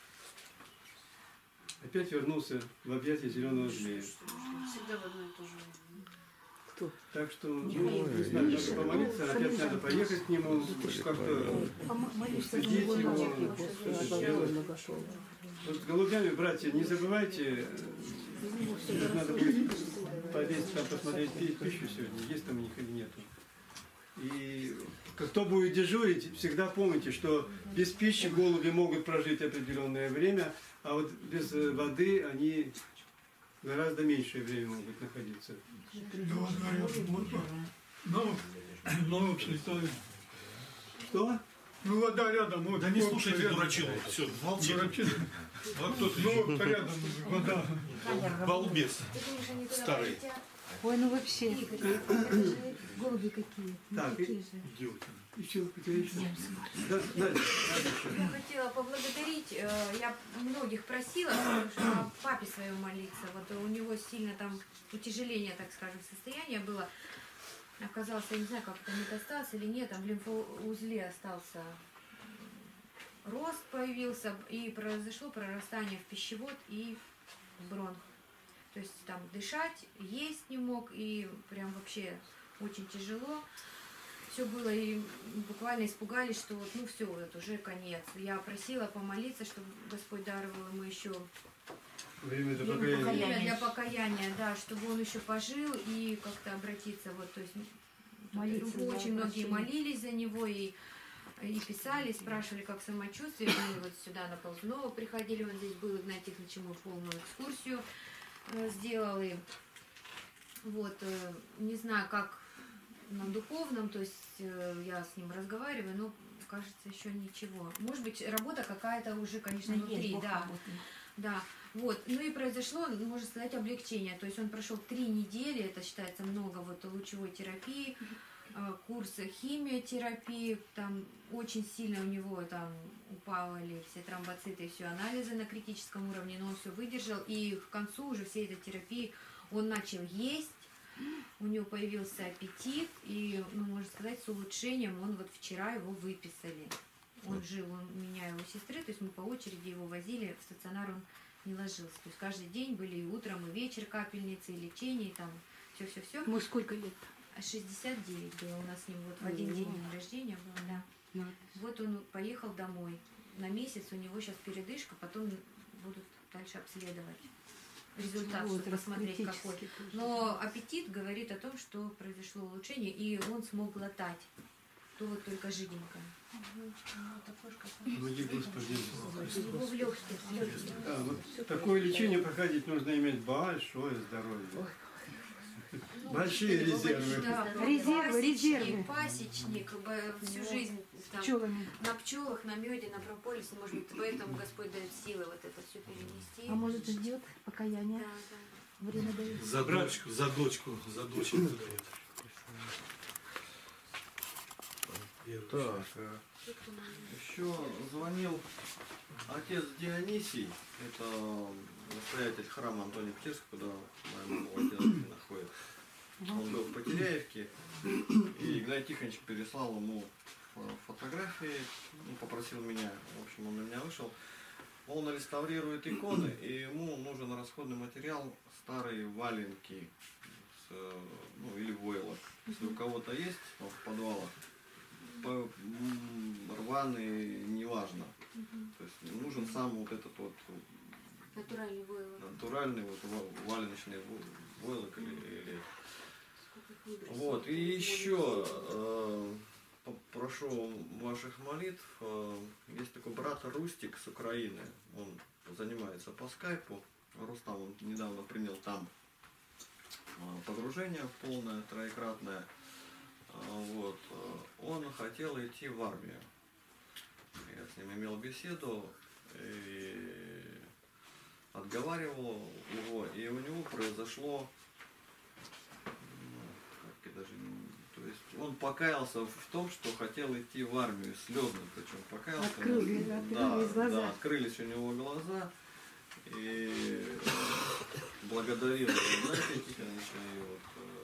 опять вернулся в объятия зеленого змея. Всегда в одно и то же. Кто? Так что, ну, не знаю, надо помолиться, опять надо поехать к нему, как-то устыдить его, что-то сделать. Вот с голубями, братья, не забывайте, э, надо будет повесить, там, посмотреть пи- пищу сегодня, есть там у них или нету. И кто будет дежурить, всегда помните, что без пищи голуби могут прожить определенное время, а вот без э, воды они гораздо меньшее время могут находиться. Да вот говорят, вот, ну, ну, прилетают. Что? Ну, вода рядом. Вот, Да не вот слушайте рядом. дурачину, все, молчи. Дурачину. А кто ты? Ну, рядом вода. Балбес. Старый. Ой, ну вообще, голуби какие. Ну, Так, какие и- же. Еще, еще. Да, Надя, Надя, Я хотела поблагодарить, э, я многих просила, потому что о папе своем молиться. Вот у него сильно там утяжеление, так скажем, состояния было. Оказалось, я не знаю, как это метастаз или нет, там в лимфоузле остался рост появился, и произошло прорастание в пищевод и в бронх. То есть там дышать, есть не мог, и прям вообще очень тяжело. Все было, и буквально испугались, что вот, ну все, вот уже конец. Я просила помолиться, чтобы Господь даровал ему еще время для время покаяния. для покаяния, да, чтобы он еще пожил и как-то обратиться. Вот, то есть Молиться, да, очень многие прощение. молились за него и, и писали, спрашивали, как самочувствие. Мы вот сюда на Ползунова приходили, он здесь был, Игнатий Тихонович ему полную экскурсию э, сделал. И вот, э, не знаю, как на духовном, то есть э, я с ним разговариваю, но кажется, еще ничего. Может быть, работа какая-то уже, конечно, внутри, да. Да, вот. Ну и произошло, можно сказать, облегчение. То есть он прошел три недели, это считается много, вот лучевой терапии, э, курсы химиотерапии, там очень сильно у него там упали все тромбоциты, все анализы на критическом уровне, но он все выдержал, и к концу уже всей этой терапии Он начал есть, у него появился аппетит, и, ну, можно сказать, с улучшением он вот вчера его выписали. Он жил у меня и у сестры, то есть мы по очереди его возили, в стационар он не ложился. То есть каждый день были и утром, и вечер капельницы, и лечение, и там все-все-все. Ему сколько лет? шестьдесят девять было у нас с ним, вот в один день день рождения было, да. Ну. Вот он поехал домой. На месяц у него сейчас передышка, потом будут дальше обследовать результат, чтобы Возраст посмотреть критический какой. тоже. Но аппетит говорит о том, что произошло улучшение, и он смог глотать. То вот только жиденько. Помоги, Господи. Его в легких, в легких. Да, вот такое лечение проходить нужно иметь большое здоровье. Большие резервы. Да, Резервы, пасечник, резервы. Пасечник, б- всю жизнь там, Пчелами. на пчелах, на меде, на прополисе, может быть, поэтому Господь дает силы вот это все перенести. А может ждет покаяние? Да, да. Время дает. За дочку, за дочку, за дочку дает. Так, э, еще звонил отец Дионисий, это настоятель храма Антония Пчерского, куда моему отец находится. Он был в Потеряевке, и Игнатий Тихонович переслал ему фотографии, ну, попросил меня, в общем, он на меня вышел. Он реставрирует иконы, и ему нужен расходный материал, старые валенки, с, ну, или войлок. Если у кого-то есть в подвалах, по- м, рваные, неважно. То есть нужен сам вот этот вот Натуральный войлок. натуральный вот ва- валеночный во- войлок или, или- Вот, и еще э, прошу ваших молитв. Э, есть такой брат Рустик с Украины. Он занимается по скайпу. Рустам, он недавно принял там э, погружение полное, троекратное. Э, вот. э, Он хотел идти в армию. Я с ним имел беседу и отговаривал его, и у него произошло, как даже, то есть он покаялся в том, что хотел идти в армию, слезно, причем покаялся. Открыли, да, открылись глаза. Да, открылись у него глаза, и благодарил Игнатия Тихоновича, и вот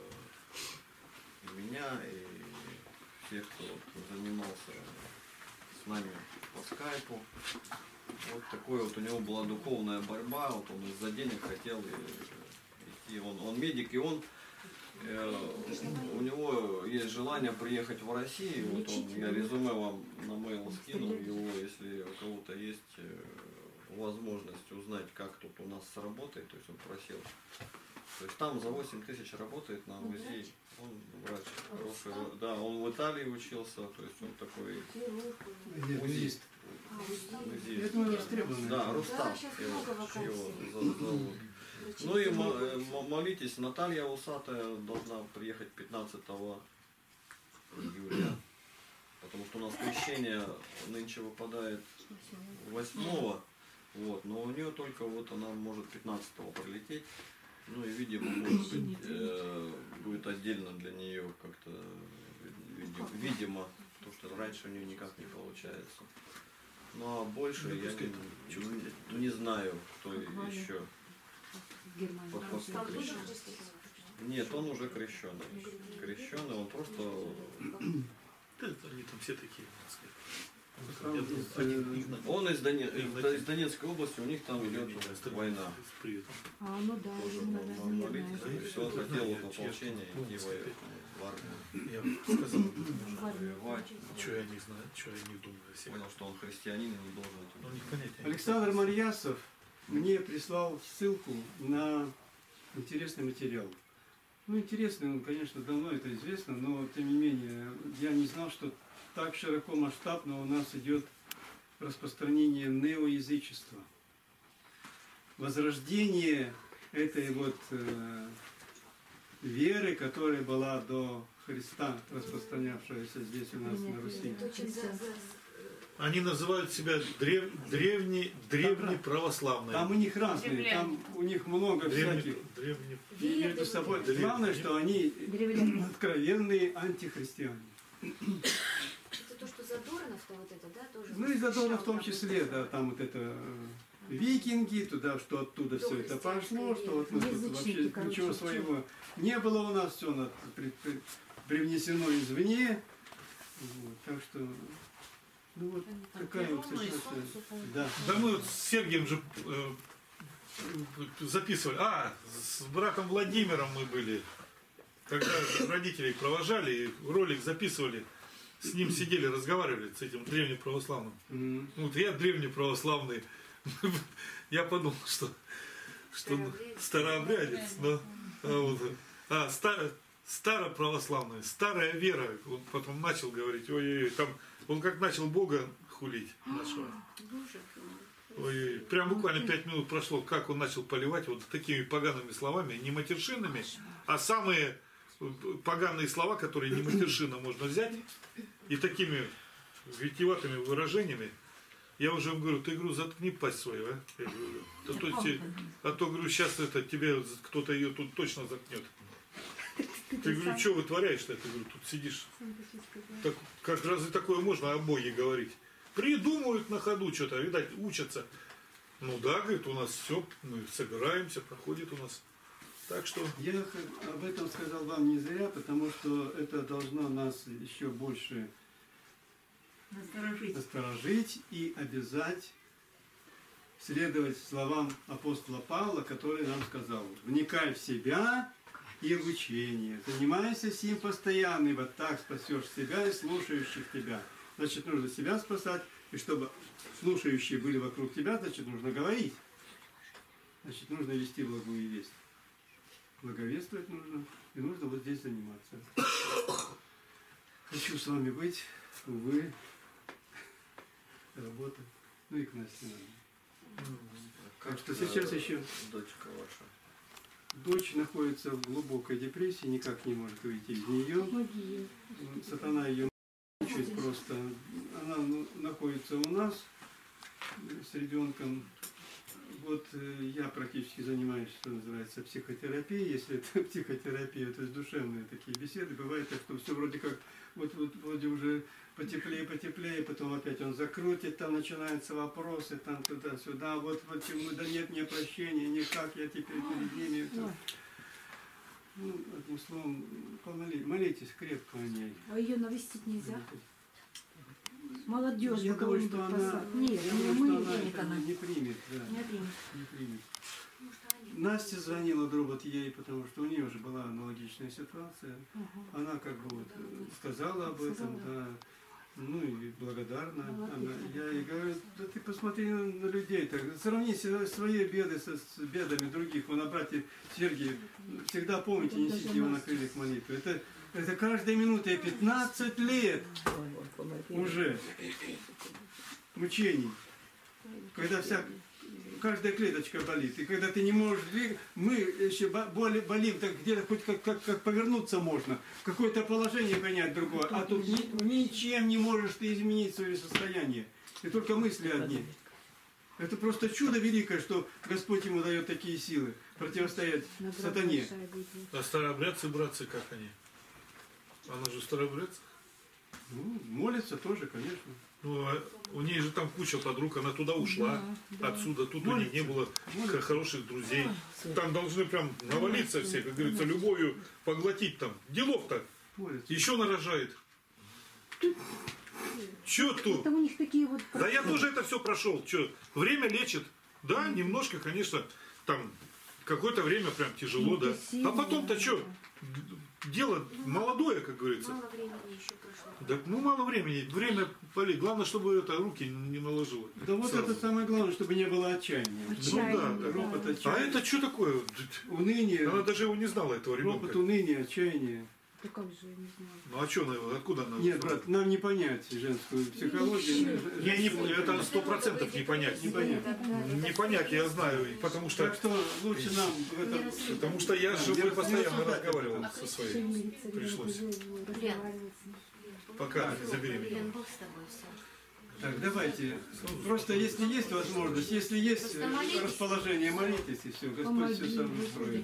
э, и меня, и всех, кто вот занимался с нами по скайпу. Вот такой вот у него была духовная борьба, вот он из-за денег хотел идти, он, он медик, и он, э, у него есть желание приехать в Россию, вот он, я резюме вам на mail скинул его, если у кого-то есть э, возможность узнать, как тут у нас работает, то есть он просил. То есть там за восемь тысяч работает на УЗИ, он врач, хороший, да, он в Италии учился, то есть он такой УЗИст. Я думаю, востребованный. Да, Рустам его, его за- зовут. Ну и мо- э, мо- молитесь, Наталья Усатая должна приехать пятнадцатого июля, потому что у нас крещение нынче выпадает восьмого, вот, но у нее только вот она может пятнадцатого прилететь, ну и видимо, может быть, э, будет отдельно для нее как-то, видимо, видимо, потому что раньше у нее никак не получается. Ну а больше я не, не знаю, кто еще. Германия. Под постом крещен. Нет, он уже крещеный. Крещеный, он просто. Да, они там все такие, так сказать. Там Я есть, думаю, э, один- один- Он из, Доне- из- из Донецкой области, у них там идет война. С приветом. А, ну да, Тоже ему надо он мирное. молитесь, все, он хотел вот в ополчение идти воевать в армию. Я сказал, В армию. Воевать. что я не знаю, что я не думаю о себе. Понял, что он христианин и не должен Ну, идти. не понятия. Александр Марьясов мне прислал ссылку на интересный материал. Ну, интересный он, конечно, давно это известно, но тем не менее, я не знал, что так широко масштабно у нас идет распространение неоязычества. Возрождение этой вот э, веры, которая была до Христа, распространявшаяся здесь у нас на Руси. Они называют себя древ... древние, древние православные. Там у них разные, там у них много Древние, всяких. древние. И между собой. Древние. Главное, что они Древляне. откровенные антихристиане. Это то, что Задорнов-то вот это, да, тоже? Ну и Задорнов в том числе, да, там вот это э, викинги, туда, что оттуда все это пошло, что вот мы тут вообще ничего своего не было у нас, все привнесено извне. Вот, так что, ну вот такая вот ситуация. Да. Да мы вот с Сергием же э, записывали. А, с братом Владимиром мы были. Когда родителей провожали, и ролик записывали, с ним сидели, разговаривали, с этим древним православным. Mm-hmm. Вот я древний православный. Я подумал, что, что старообрядец, но, а, вот, а старо, староправославный, старая вера. Он потом начал говорить, ой-ой-ой, там, он как начал Бога хулить нашего. Ой-ой, прям буквально пять минут прошло, как он начал поливать вот такими погаными словами, не матершинными, а самые поганые слова, которые не матершина можно взять, и такими витиеватыми выражениями. Я уже ему говорю, ты, говорю, заткни пасть свою, а? Я говорю, а, то, те, а то, говорю, сейчас это тебе кто-то ее тут точно заткнет. Ты, говорю, что вытворяешь-то? Ты, говорю, тут сидишь. Так, как разве такое можно о Боге говорить? Придумывают на ходу что-то, видать, учатся. Ну да, говорит, у нас все, мы собираемся, проходит у нас. Так что... Я об этом сказал вам не зря, потому что это должно нас еще больше насторожить, насторожить и обязать следовать словам апостола Павла, который нам сказал: вникай в себя и в учение, занимайся сим постоянно, ибо так спасешь себя и слушающих тебя. Значит, нужно себя спасать, и чтобы слушающие были вокруг тебя, значит, нужно говорить. Значит, нужно вести благую весть. Благовествовать нужно, и нужно вот здесь заниматься. Хочу с вами быть, увы, работа, ну и к Насте надо. Так что сейчас еще дочка ваша. Дочь находится в глубокой депрессии, никак не может выйти из нее. Сатана ее мучает просто. Она находится у нас с ребенком. Вот я практически занимаюсь, что называется, психотерапией. Если это психотерапия, то есть душевные такие беседы. Бывает так, что все вроде как, вот, вот вроде уже потеплее, потеплее, потом опять он закрутит, там начинаются вопросы, там туда-сюда. Вот почему, да нет мне прощения, никак, я теперь перед ними. Это... Ну, одним словом, помоли, молитесь крепко о ней. А ее навестить нельзя? Молодежь, я думаю, что она, нет, я думаю, мы, что она это она. не примет. Да. Не примет. Не примет. Настя звонила дробот ей, потому что у нее уже была аналогичная ситуация. Угу. Она как бы вот сказала об этом, да. Ну и благодарна. Она, я ей говорю, да ты посмотри на, на людей, так, сравни свои беды со, с бедами других. Вы на брате Сергия всегда помните, несите его на крыльях молитвы. Это, это каждая минута, пятнадцать лет уже мучений. Когда вся, каждая клеточка болит. И когда ты не можешь двигаться, мы еще болим, так где-то хоть как, как, как повернуться можно, какое-то положение принять другое. А тут ни, ничем не можешь ты изменить свое состояние. И только мысли одни. Это просто чудо великое, что Господь ему дает такие силы противостоять сатане. А старообрядцы, братцы, как они? Она же старообрядцы? Ну, молится тоже, конечно. Ну, а у нее же там куча подруг, она туда ушла, да, да. Отсюда, тут молится, у нее не было молится. Хороших друзей. Там должны прям навалиться все, как говорится, любовью поглотить там. Делов-то еще нарожает. Че тут? Это у них такие вот... Да я тоже это все прошел. Че, время лечит. Да, немножко, конечно, там какое-то время прям тяжело, да. А потом-то что? Дело молодое, как говорится. Мало времени еще прошло. Да, ну мало времени. Время болит. Главное, чтобы это руки не наложило. Да вот сразу. Это самое главное, чтобы не было отчаяния. отчаяния ну да, да. Ропот, отчаяния. А это что такое? Уныние. Она даже его не знала, этого ребенка. Ропот, уныние, отчаяние. Да как же, я не знаю. Ну а что она его? Откуда она? Нет, брат, нам не понять женскую психологию. Я не, это сто процентов не понять. Не понять. Не понять, я знаю, потому что... Так что лучше нам в этом... Потому что я с женой постоянно разговаривал со своей. Пришлось. Пока забеременела. Так, давайте. Просто если есть возможность, если есть расположение, молитесь, и все. Господь все сам устроит.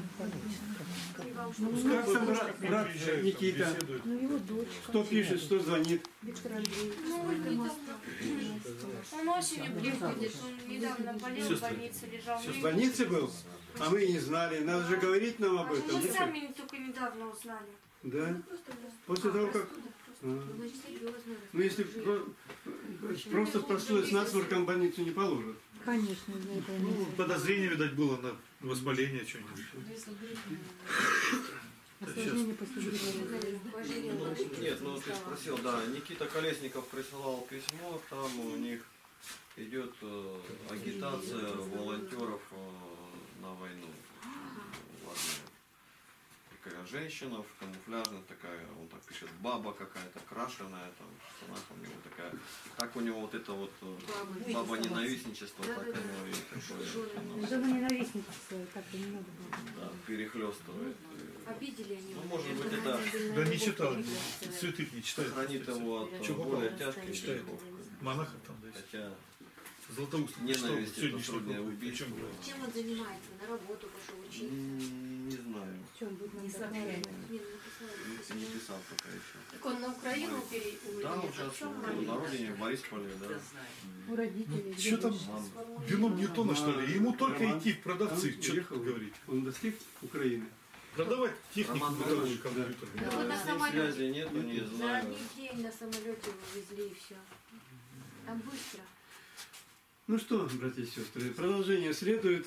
Как там брат, брат Никита? Кто пишет, что звонит? Он осенью приходит, он недавно болел в Сестры. больнице, лежал. В больнице был? А мы и не знали. Надо же говорить нам об этом. Мы сами только недавно узнали. Да? После того, как... А. Ну, если про- просто простуда с насморком в больницу не положат. Конечно, из-за этого Ну, нельзя. подозрение, видать, было на воспаление что-нибудь. Осложнение после гриппа. Нет, ну ты спросил, да, Никита Колесников присылал письмо, там у них идет э, агитация волонтеров э, на войну. В армию. Такая женщина в камуфляжной, такая, он так пишет, баба какая-то, крашеная, там, в штанах у него такая. Так у него вот это вот э, баба ненавистничество, так оно и такое. оно, Да вы ненавистничество, так-то не надо было. да, перехлестывает. Обидели они. Ну, может быть, это Да не читал, святых не читает. хранит его от Чего более попало? тяжких Читает. грехов. Монахов там, да, есть. Хотя Златоуст. ненависть Что, это труднее сегодняшний убить. о чем было? Чем он занимается? На работу пошел учиться? М, Не знаю. В чем будет нам Не доказывать? сообщает. Не, ну, написала. Не, не писал пока еще. Так он на Украину переехал? Да, он сейчас на родине, в Борисполе, да. У родителей. Что там, Мама. вином Ньютона, что ли? Ему только Роман. идти в продавцы, Там что уехал. тут говорить. Он достиг Украины. Продавать технику Роман бытовую, Иванович, компьютер. Да вот на С ним самолете. связи нету, не За знаю. один день на самолете вывезли и все. Там быстро. Ну что, братья и сестры, продолжение следует.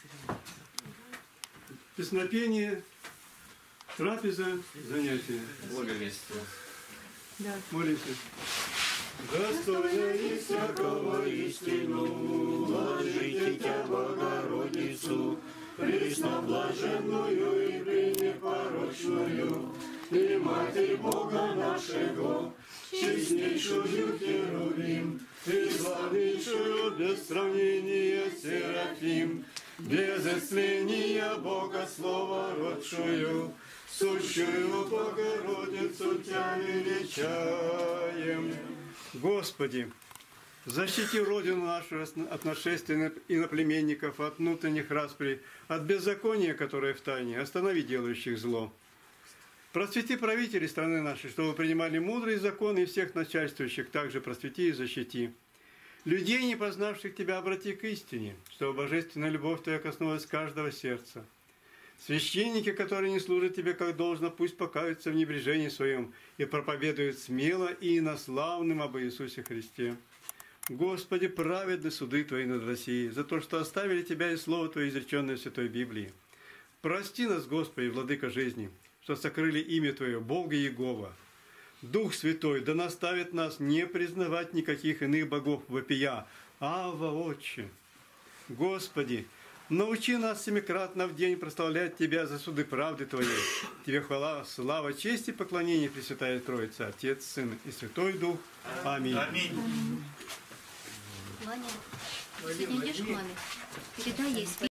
Песнопение, трапеза, занятия. Благовестие. Да. Молимся. Достойно всякого истину, вложите Тебя, Богородицу, пресноблаженную и пренепорочную, и Матерь Бога нашего, честнейшую Херувим, и славнейшую без сравнения Серафим, без исцеления Бога Слова родшую, сущую Богородицу Тебя величаем. Господи, защити Родину нашу от нашествия иноплеменников, от внутренних распри, от беззакония, которое в тайне, останови делающих зло. Просвети правителей страны нашей, чтобы принимали мудрые законы, и всех начальствующих также просвети и защити. Людей, не познавших Тебя, обрати к истине, чтобы божественная любовь Твоя коснулась каждого сердца. Священники, которые не служат Тебе как должно, пусть покаются в небрежении своем и проповедуют смело и инославным об Иисусе Христе. Господи, праведны суды Твои над Россией за то, что оставили Тебя и Слово Твое, изреченное в Святой Библии. Прости нас, Господи, Владыка жизни, что сокрыли имя Твое, Бога Иегова. Дух Святой да наставит нас не признавать никаких иных богов вопия. Ава, Отче! Господи, научи нас семикратно в день прославлять Тебя за суды правды Твоей. Тебе хвала, слава, честь и поклонение, Пресвятая Троица, Отец, Сын и Святой Дух. Аминь. Аминь. Ваня, сегодня идешь к маме? Передай ей